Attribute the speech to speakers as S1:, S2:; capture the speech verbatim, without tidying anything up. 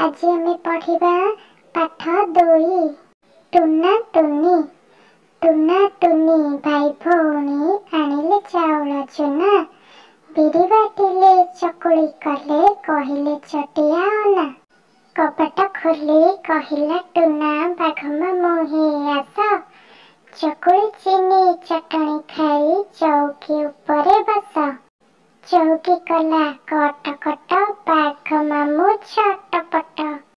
S1: आज आमे पढ़िबा पाठ दुई टुना टुनी। टुना टुनी भाई भौणी आनिले चाउल चुना, बिरी बाटिले चकुली कले कहिले चटिया अना। कपट खोली कहिला टुना बाघ मामू हे आस, चकुली चीनी चटणी खाई चौकी उपरे बस। चौकी कला कट कट बाघ मामू छटपट।